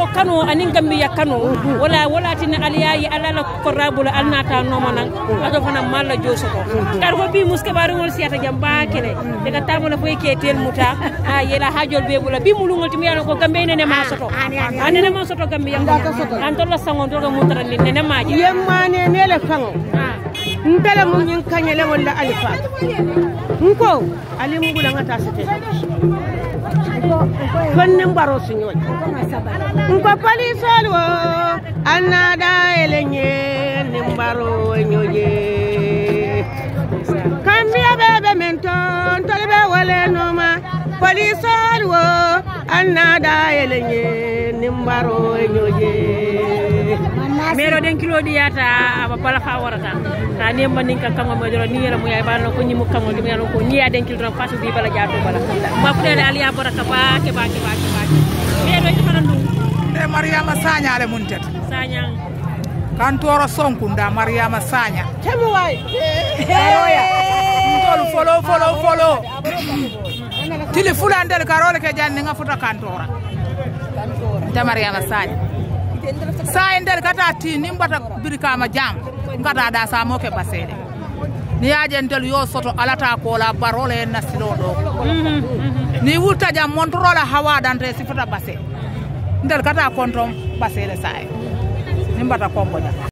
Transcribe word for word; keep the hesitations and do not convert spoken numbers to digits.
kano anin gambiya kano wala wala tin aliyayi alala korabula alnata noma nan ato fana malla josoto kar ko bi muske bari won siata jamba kele daga tamola foy ketel muta a yela hajol be bula bi mulungol timi yalo ko gambe ne ma soto anene ma soto gambiya an to la sangon to mo tara ni ne ma ji yemmane ne le fango ntala mun nyin kanyele wala alifa nko ali mugula ngata sete konne mbaro signol nko palisol wo anada elenye nimbaro nyoje kambia bebe menton tolbe wale noma palisol wo anada elenye nimbaro nyoje mero den kilo diata aba bala fa warata ta ne man ninka kango mo joro ni yela mo yay balo ko nyimu kango dum yalo ko niya den kilo fasu bi bala jaato bala ma fudele aliya baraka ba ke ba ke ba ke ba mero ci fana ndum de Mariama Sagna ale muntet Sagna kantoro sonkunda Mariama Sagna temu way aroya tolu folo folo folo tili fulandel karole ke janni nga futa kantora de Mariama Sagna sa endel kata ti nimbata birikama jam ngata da sa moke basede ni ajentel yo soto alata ko la barole na silo do ni wulta jam montrola hawa dante sifata base ndel kata kontom basede sa nimbata kombo jam